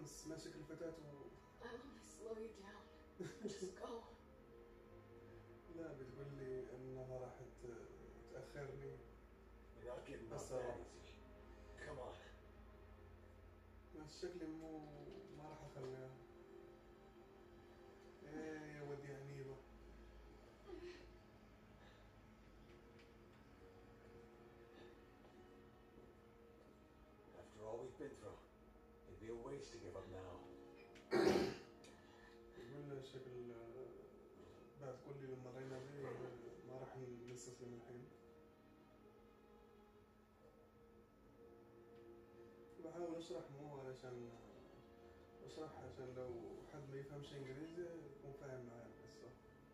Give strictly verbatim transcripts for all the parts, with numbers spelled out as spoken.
بس ماسك الفتاة و... I want to slow you down. Just go. لا بتقول لي انها راح تأخرني. You're not getting بس up that easy. Come on. بس شكلي مو ما راح اخليها. ايه يا ودي عنيبة. After all we've been through, it'd be a waste to give up now. يقول شكل بعد كل اللي مرينا به ما راح نستسلم الحين. بحاول اشرح مو علشان اشرح عشان لو حد ما يفهمش انجليزي يكون فاهم معايا القصة.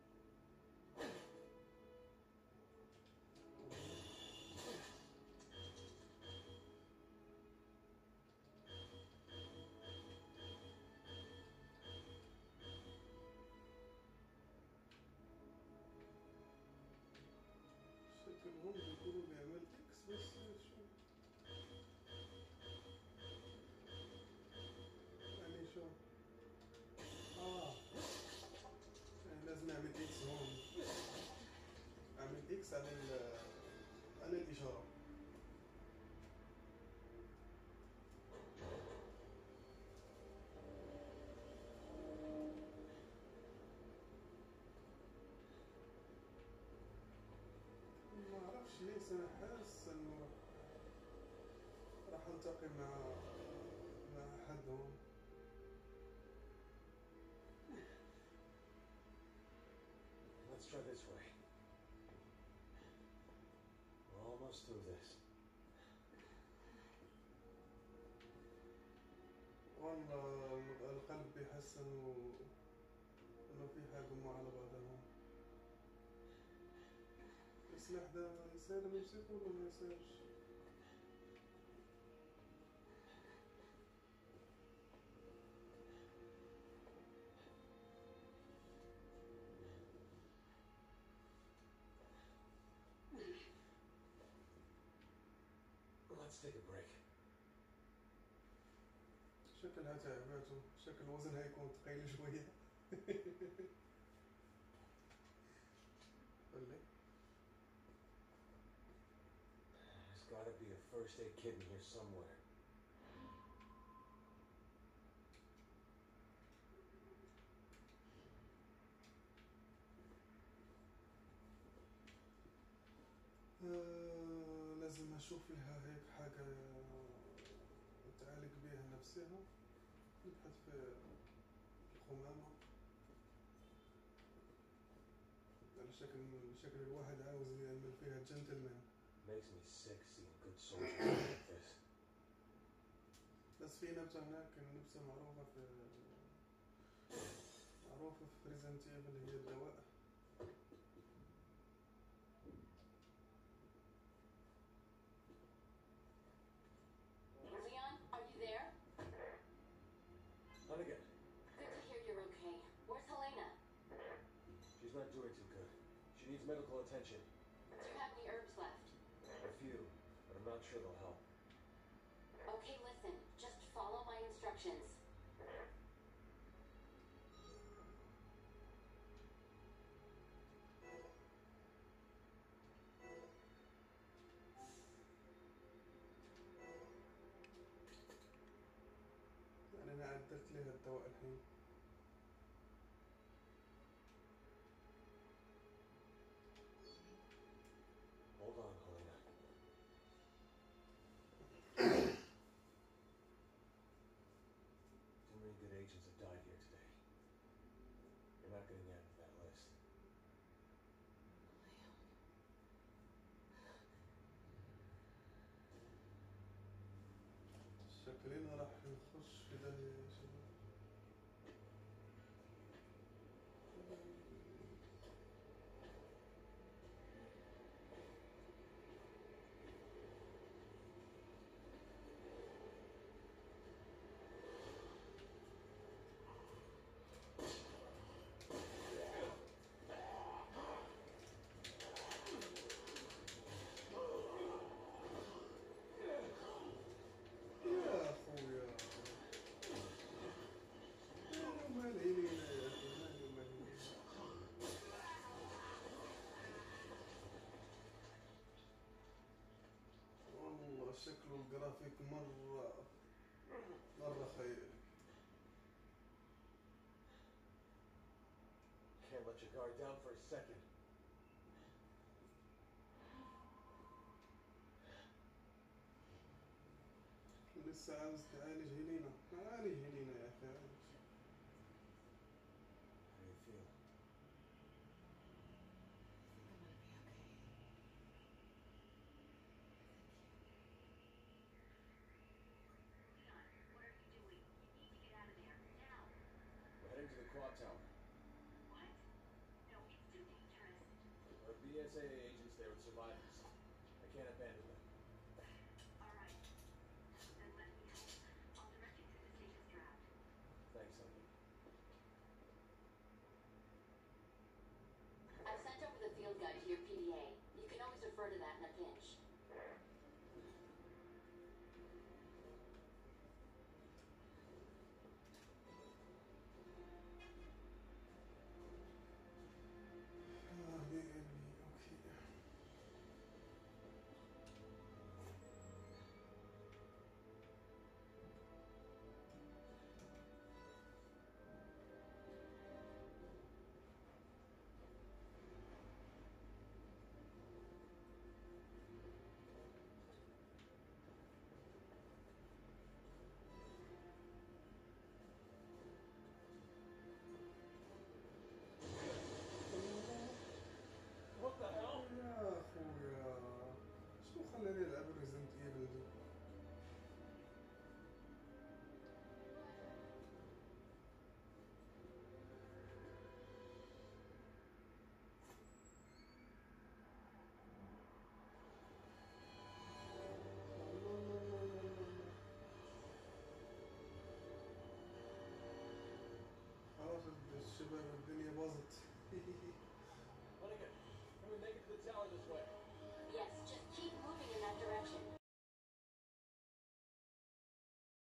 شكلهم بيقولوا بيعمل اكس بس شو يعني شو اه يعني لازم اعمل اكس هون، اعمل اكس على ال على الاشارة. ما اعرفش ليش انا حاسس انه راح التقي مع مع حد هون. Let's try this way. We're almost through this. والله القلب بيحس انه انه في حاجة مو على بعضها هون. السلاح ده يسالم يمسكه ولا ما يسالش؟ Let's take a break. شكلها تعبته، شكل وزنها يكون ثقيل شوية. قول لي. There's gotta be a first aid kit in here somewhere. آه لازم اشوف لها هيك حاجة تعالج بيها نفسها. نبحث في الخمامة على شكل شكل الواحد عاوز يعمل فيها جنتلمان. Makes me sick seeing good soldiers like this. بس في نبتة هناك، نبتة معروفة في معروفة في ريزنت ايفل هي الدواء. Leon, are you there? Not again. Good to hear you're okay. Where's Helena? She's not doing too good. She needs medical attention. Do you have any herbs left? A few, but I'm not sure they'll help. Okay, listen. Just follow my instructions. يعني انا عدلت لها الدواء الحين. Hold on, Helena. Too many good agents have died here today. You're not getting added to that list. شكلنا راح نخش في ده يا شباب. يا أخويا ترى فيك مرة مرة خير. Can't let your guard down for a second. لسه عاوز تعالج هلينا، عالج هلينا يا أخي عالج. How do you feel? What are you doing? You need to get out of there now. We're heading to the quad tower. What? No, it's too dangerous. There are B S A A agents there with survivors. I can't abandon them. All right. Then let me help. I'll direct you to the safest route. Thanks, honey. I've sent over the field guide to your P D A. You can always refer to that in a pinch.